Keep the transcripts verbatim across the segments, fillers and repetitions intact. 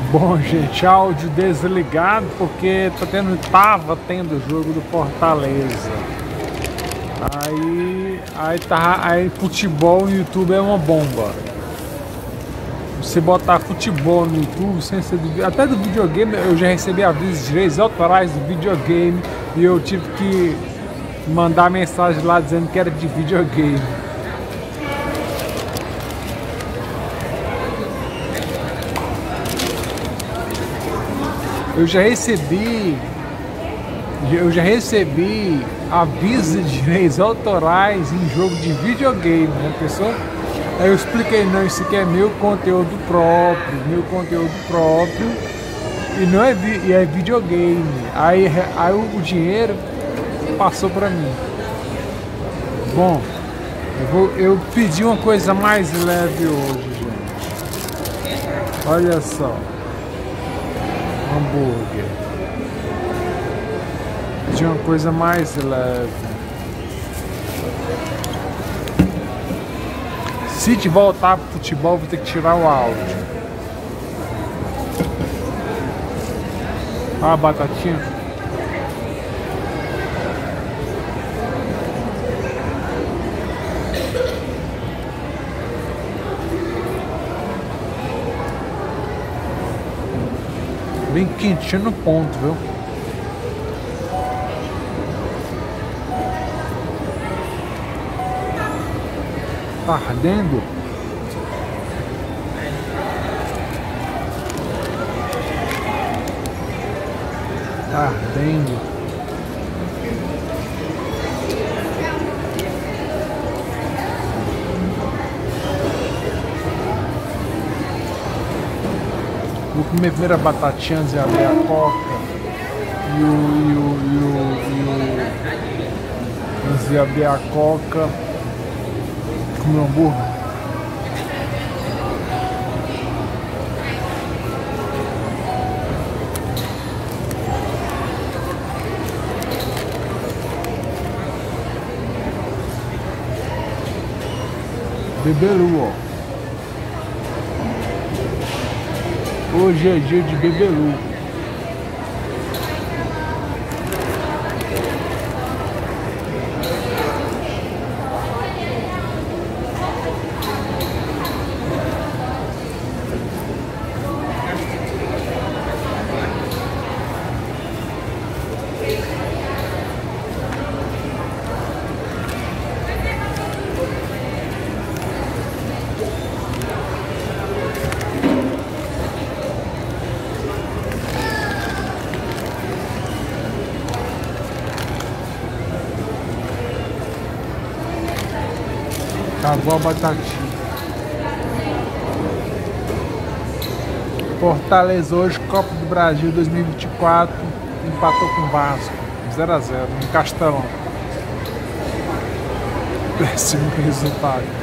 Bom, gente, áudio desligado porque tá tendo, tava tendo jogo do Fortaleza. Aí, aí tá, aí futebol no YouTube é uma bomba. Você botar futebol no YouTube, sem ser do, até do videogame, eu já recebi avisos de direitos autorais do videogame e eu tive que mandar mensagem lá dizendo que era de videogame. Eu já recebi, eu já recebi aviso de direitos autorais em jogo de videogame, né, pessoal? Aí eu expliquei, não, isso aqui é meu conteúdo próprio, meu conteúdo próprio, e não é, vi, e é videogame. Aí, aí o dinheiro passou pra mim. Bom, eu, vou, eu pedi uma coisa mais leve hoje, gente. Olha só. Hambúrguer. De uma coisa mais leve. Se te voltar pro futebol, vou ter que tirar o áudio. Olha a batatinha. Bem quentinho no ponto, viu? Tá ardendo? Tá ardendo. Vou comer primeiro a batatinha e abrir a coca e o, e o, e o, e o, e abrir a coca, comer um hambúrguer. Bebelu, ó. Hoje é dia de Bebelu. Acabou a batatinha. Fortaleza hoje, Copa do Brasil dois mil e vinte e quatro, empatou com o Vasco, zero a zero, no Castelão. Péssimo resultado.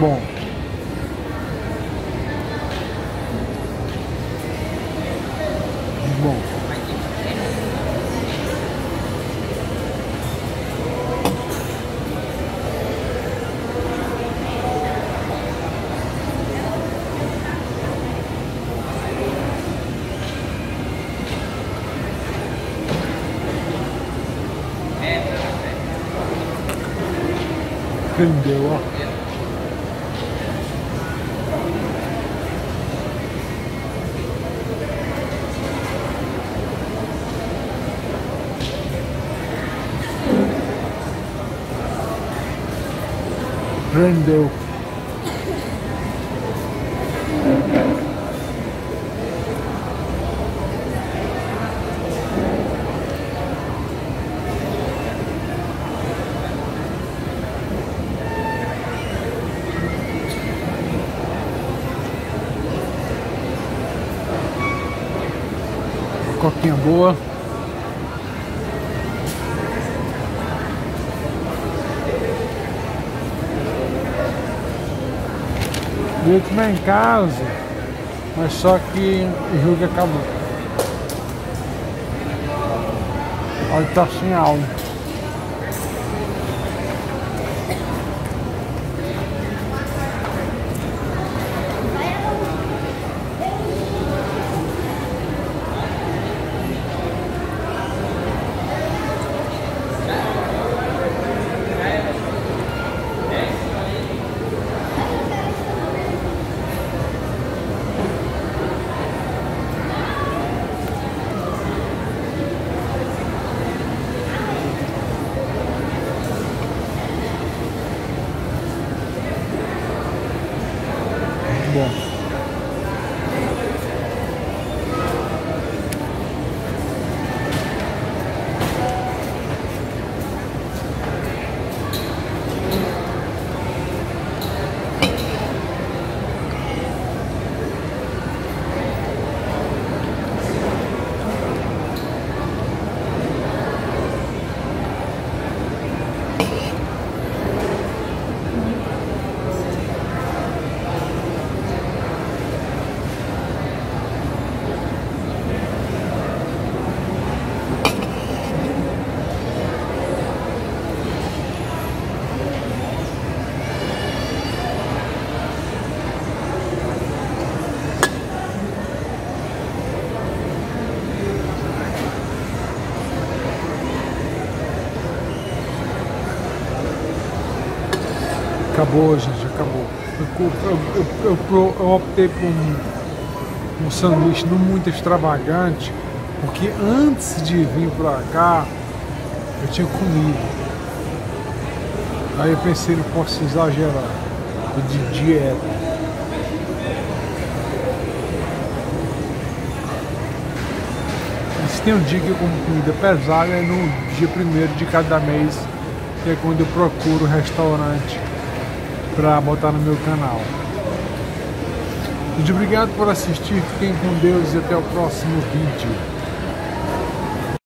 bom. Muito bom. Rendeu, ó. Rendeu. Coquinha boa. Eu ia comer em casa, mas só que o jogo acabou. Olha, tá sem aula. Bom. Acabou, gente, acabou. Eu, eu, eu, eu, eu optei por um, um sanduíche não muito extravagante, porque antes de vir pra cá, eu tinha comido. Aí eu pensei, não posso exagerar, tô de dieta. Se tem um dia que eu como comida pesada, é no dia primeiro de cada mês, que é quando eu procuro restaurante para botar no meu canal. Muito obrigado por assistir, fiquem com Deus e até o próximo vídeo.